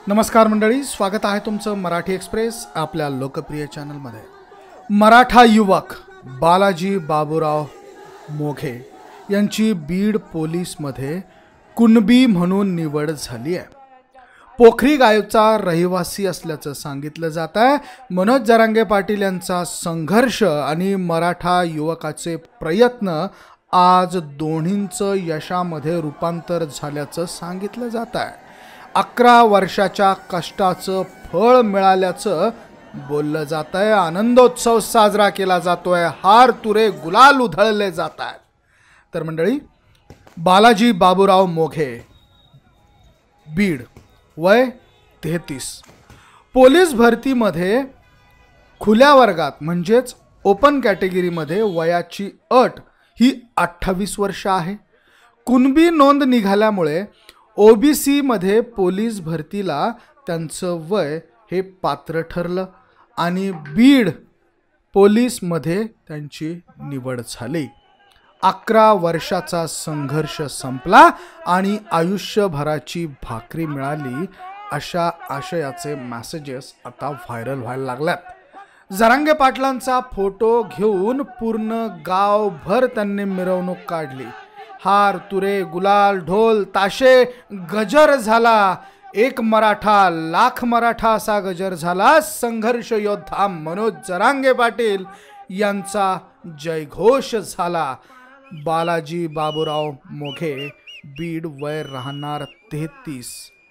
नमस्कार मंडळी, स्वागत आहे तुमचं मराठी एक्सप्रेस आपल्या लोकप्रिय चॅनलमध्ये। मराठा युवक बालाजी बाबूराव मोघे यांची बीड पोलीसमध्ये कुणबी म्हणून निवड झाली आहे। पोखरी गावचा रहिवासी असल्याचं सांगितलं जात आहे। मनोज जरांगे पाटील यांचा संघर्ष आणि मराठा युवकाचे प्रयत्न आज दोन्हींचं यशामध्ये रूपांतर झाल्याचं सांगितलं जात आहे। 11 वर्षाच्या कष्टाचं फळ मिळाल्याचं बोललं जात आहे। आनंदोत्सव साजरा केला जातोय, हार तुरे गुलाल उधळले जात आहेत। तर मंडळी, बालाजी बाबूराव मोघे, बीड, वय 33, पोलीस भरतीमध्ये खुल्या वर्गात म्हणजेच ओपन कॅटेगरीमध्ये वयाची अट ही 28 वर्ष आहे। कुणबी नोंद निघाल्यामुळे ओबीसी मध्ये पोलीस भरतीला त्यांचं वय हे पात्र ठरलं आणि बीड पोलीसमध्ये त्यांची निवड झाली। 11 वर्षाचा संघर्ष संपला आणि आयुष्यभराची भाकरी मिळाली, अशा आशयाचे मेसेजेस आता व्हायरल व्हायला लागल्यात। जरांगे पाटलांचा फोटो घेऊन पूर्ण गावभर त्यांनी मिरवणूक काढली। हार तुरे गुलाल ढोल ताशे गजर झाला। एक मराठा लाख मराठा असा गजर झाला। संघर्ष योद्धा मनोज जरांगे पाटील यांचा जयघोष झाला। बालाजी बाबूराव मोघे, बीड, वय राहणार 33।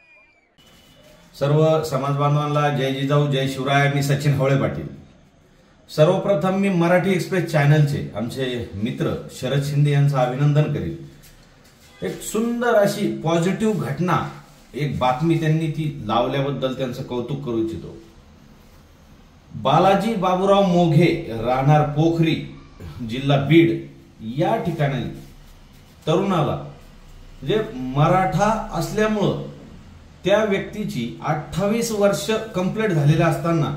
सर्व समाज बांधवांना जय जिजाऊ जय शिवराय। मी सचिन हवळे पाटील। सर्वप्रथम मी मराठी एक्सप्रेस चॅनलचे आमचे मित्र शरद शिंदे यांचं अभिनंदन करेन। एक सुंदर अशी पॉझिटिव्ह घटना, एक बातमी त्यांनी ती लावल्याबद्दल त्यांचं कौतुक करू इच्छितो। बालाजी बाबूराव मोघे राहणार पोखरी, जिल्हा बीड या ठिकाणी तरुणाला म्हणजे मराठा असल्यामुळं त्या व्यक्तीची 28 वर्ष कंप्लीट झालेला असताना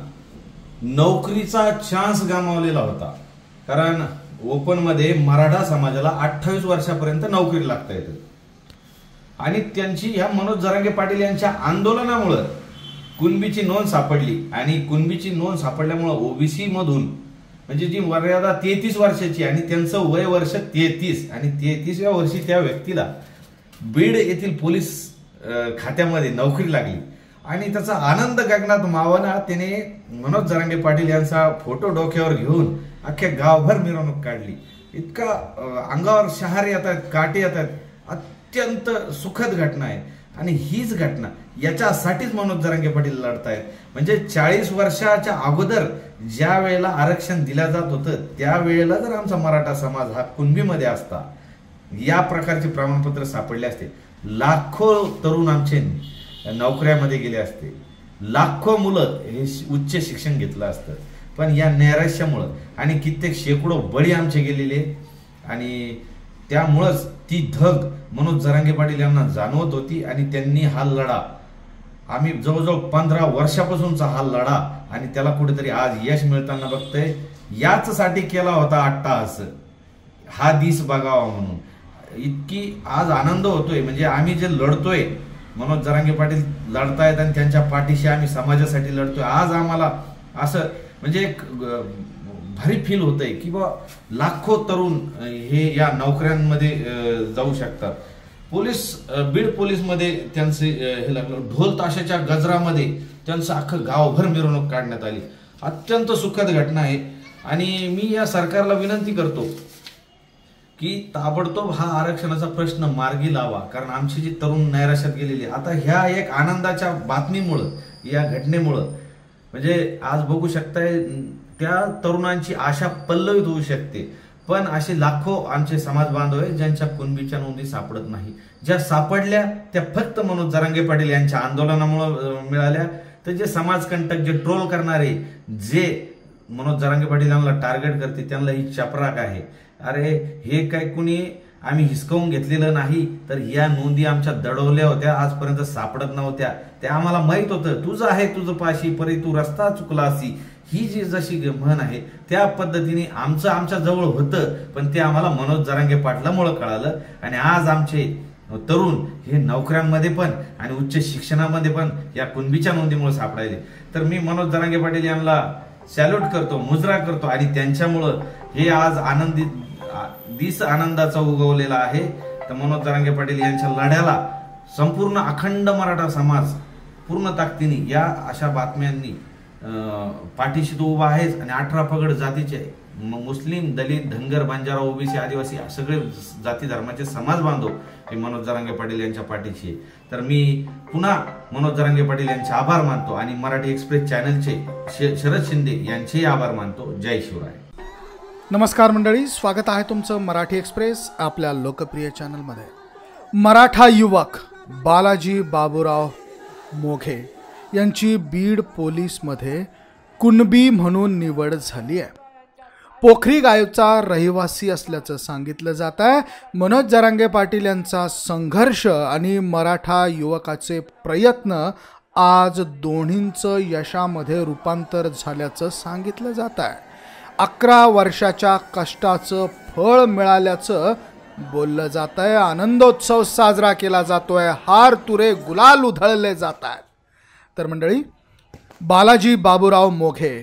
नोकरीचा चान्स गमावलेला होता। कारण ओपन मध्ये मराठा समाजाला 28 वर्षापर्यंत नोकरी लागता येते आणि त्यांची ह्या मनोज जरांगे पाटील यांच्या आंदोलनामुळे कुणबीची नोंद सापडली आणि कुणबीची नोंद सापडल्यामुळे ओबीसी मधून म्हणजे जी मर्यादा 33 वर्षाची आणि त्यांचं वय वर्ष 33 आणि 33व्या वर्षी त्या व्यक्तीला बीड येथील पोलीस खात्यामध्ये नोकरी लागली आणि त्याचा आनंद गगनात मावना त्याने मनोज जरांगे पाटील यांचा फोटो डोक्यावर घेऊन अख्ख्या गावभर मिरवणूक काढली। इतका अंगावर शहारे येतात, काटे येतात, अत्यंत सुखद घटना आहे। आणि हीच घटना याच्यासाठीच मनोज जरांगे पाटील लढतायत। म्हणजे 40 वर्षाच्या अगोदर ज्या वेळेला आरक्षण दिलं जात होतं त्यावेळेला जर आमचा मराठा समाज हा कुणबीमध्ये असता, या प्रकारचे प्रमाणपत्र सापडले असते, लाखो तरुण आमचे नोकऱ्यामध्ये गेले असते, लाखो मुलं हे उच्च शिक्षण घेतलं असतं। पण या नैराश्यामुळे आणि कित्येक शेकडो बळी आमचे गेलेले आणि त्यामुळेच ती धग मनोज जरांगे पाटील यांना जाणवत होती आणि त्यांनी हा लढा, आम्ही जवळजवळ 15 वर्षापासूनचा हा लढा आणि त्याला कुठेतरी आज यश मिळताना बघतोय। याच साठी केला होता अट्टाहास, हा दिस बघावा म्हणून। इतकी आज आनंद होतोय म्हणजे आम्ही जे लढतोय, मनोज जरांगे पाटील लढतायत आणि त्यांच्या पाठीशी आम्ही समाजासाठी लढतोय। आज आम्हाला असं म्हणजे एक भारी फील होतंय की बा लाखो तरुण हे या नोकऱ्यांमध्ये जाऊ शकतात। बीड पोलीस मध्ये त्यांचे हे लागलं, ढोल ताशाच्या गजरामध्ये त्यांचं अख्खं गावभर मिरवणूक काढण्यात आली। अत्यंत सुखद घटना आहे आणि मी या सरकारला विनंती करतो की ताबडतोब हा आरक्षणाचा प्रश्न मार्गी लावा। कारण आमची जी तरुण नैराश्यात गेलेली आता ह्या एक आनंदाच्या बातमीमुळं, या घटनेमुळं म्हणजे आज बघू शकताय त्या तरुणांची आशा पल्लवित होऊ शकते। पण असे लाखो आमचे समाज बांधव आहेत ज्यांच्या कुणबीच्या नोंदी सापडत नाही। ज्या सापडल्या त्या फक्त मनोज जरांगे पाटील यांच्या आंदोलनामुळे मिळाल्या। तर जे समाजकंटक, जे ट्रोल करणारे, जे मनोज जरांगे पाटील यांना टार्गेट करते, त्यांना ही चपराक आहे। अरे हे काय कुणी आम्ही हिसकावून घेतलेलं नाही, तर या नोंदी आमच्या दडवल्या होत्या, आजपर्यंत सापडत नव्हत्या। ते आम्हाला माहित होतं, तुझं आहे तुझं पाशी परी तू रस्ता चुकलासी, ही जी जशी म्हण आहे त्या पद्धतीने आमच्या जवळ होतं। पण ते आम्हाला मनोज जरांगे पाटलामुळे कळालं आणि आज आमचे तरुण हे नोकऱ्यांमध्ये पण आणि उच्च शिक्षणामध्ये पण या कुणबीच्या नोंदीमुळे सापडायले. तर मी मनोज जरांगे पाटील यांना सॅल्यूट करतो, मुजरा करतो आणि त्यांच्यामुळं हे आज दिस आनंदाचा उगवलेला आहे. तर मनोज जरांगे पाटील यांच्या लढ्याला संपूर्ण अखंड मराठा समाज पूर्ण ताकदीने या अशा बातम्यांनी पाठीशी तो उभा आहे. आणि 18 पगड जातीचे मुस्लिम, दलित, धनगर, बंजारा, ओबीसी, आदिवासी सगळे जाती धर्माचे समाज बांधव हे मनोज जरांगे पाटील यांच्या पाठीशी आहे. तर मी पुन्हा मनोज जरांगे पाटील यांचे आभार मानतो आणि मराठी एक्सप्रेस चॅनलचे शरद शिंदे यांचेही आभार मानतो. जय शिवराय. नमस्कार मंडळी, स्वागत आहे तुमचं मराठी एक्सप्रेस आपल्या लोकप्रिय चॅनलमध्ये. मराठा युवक बालाजी बाबूराव मोघे यांची बीड पोलीसमध्ये कुणबी म्हणून निवड झाली आहे. पोखरी गावचा रहिवासी असल्याचं सांगितलं जात आहे. मनोज जरांगे पाटील यांचा संघर्ष आणि मराठा युवकाचे प्रयत्न आज दोन्हींचं यशामध्ये रूपांतर झाल्याचं सांगितलं जात आहे. 11 वर्षाच्या कष्टाचं फळ मिळाल्याचं बोललं जात आहे. आनंदोत्सव साजरा केला जातोय, हार तुरे गुलाल उधळले जात आहेत. तर मंडळी, बालाजी बाबूराव मोघे,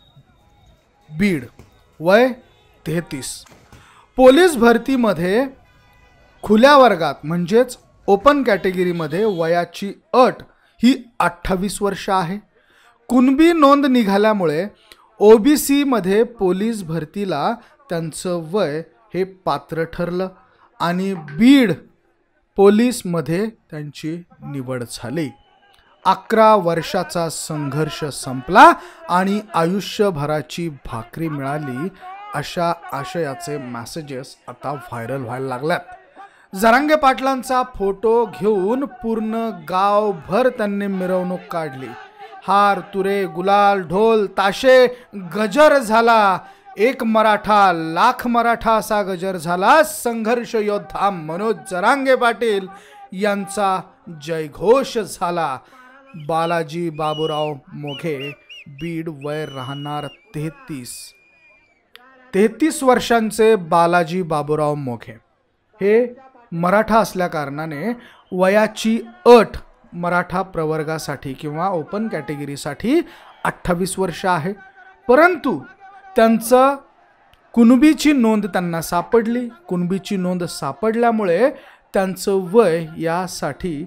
बीड, वय 33, पोलीस भरतीमध्ये खुल्या वर्गात म्हणजेच ओपन कॅटेगरीमध्ये वयाची अट ही 28 वर्ष आहे. कुणबी नोंद निघाल्यामुळे ओबीसी मध्ये पोलीस भरतीला त्यांचं वय हे पात्र ठरलं आणि बीड पोलीसमध्ये त्यांची निवड झाली. 11 वर्षाचा संघर्ष संपला आणि आयुष्यभराची भाकरी मिळाली, अशा आशयाचे मेसेजेस आता व्हायरल व्हायला लागल्यात. जरांगे पाटलांचा फोटो घेऊन पूर्ण गावभर त्यांनी मिरवणूक काढली. हार तुरे गुलाल ढोल ताशे गजर झाला. एक मराठा लाख मराठा असा गजर झाला. संघर्ष योद्धा मनोज जरांगे पाटील यांचा जयघोष झाला. बालाजी बाबूराव मोघे, बीड, वय राहणार 33 वर्षांचे बालाजी बाबूराव मोघे हे मराठा असल्या कारणाने वयाची अट मराठा प्रवर्गासाठी किंवा ओपन कॅटेगरीसाठी 28 वर्ष आहे. परंतु त्यांचं कुणबीची नोंद त्यांना सापडली. कुणबीची नोंद सापडल्यामुळे त्यांचं वय यासाठी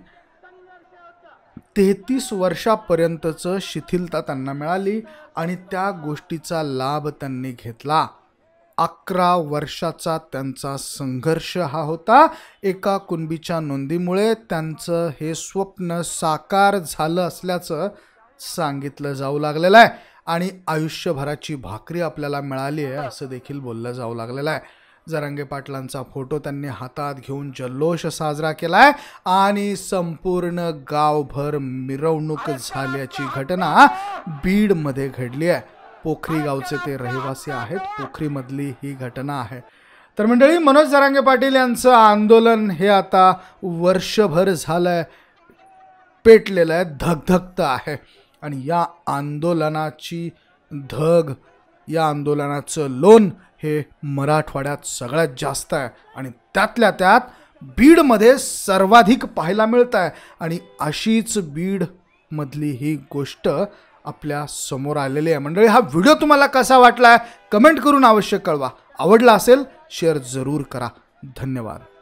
33 वर्षापर्यंतचं शिथिलता त्यांना मिळाली आणि त्या गोष्टीचा लाभ त्यांनी घेतला. 11 वर्षाचा त्यांचा संघर्ष हा होता. एका कुणबीच्या नोंदीमुळे त्यांचं हे स्वप्न साकार झालं असल्याचं सांगितलं जाऊ लागलेलं आहे आणि आयुष्यभराची भाकरी आपल्याला मिळाली आहे असं देखील बोललं जाऊ लागलेलं आहे. जरांगे पाटलांचा फोटो त्यांनी हातात घेऊन जल्लोष साजरा केलाय आणि संपूर्ण गावभर मिरवणूक झाल्याची घटना बीडमध्ये घडली आहे. पोखरी गावचे ते रहिवासी आहेत. पोखरीमधली ही घटना आहे. तर मंडळी, मनोज जरांगे पाटील यांचं आंदोलन हे आता वर्षभर झालंय, पेटलेलं आहे, धगधगतं आहे आणि या आंदोलनाची धग, या आंदोलनाचं लोण हे मराठवाड्यात सगळ्यात जास्त आहे आणि त्यातल्या त्यात बीडमध्ये सर्वाधिक पाहायला मिळत आहे. आणि अशीच बीडमधली ही गोष्ट आपल्या समोर आलेली आहे. मंडळी, हा व्हिडिओ तुम्हाला कसा वाटला कमेंट करून अवश्य कळवा. आवडला असेल शेअर जरूर करा. धन्यवाद.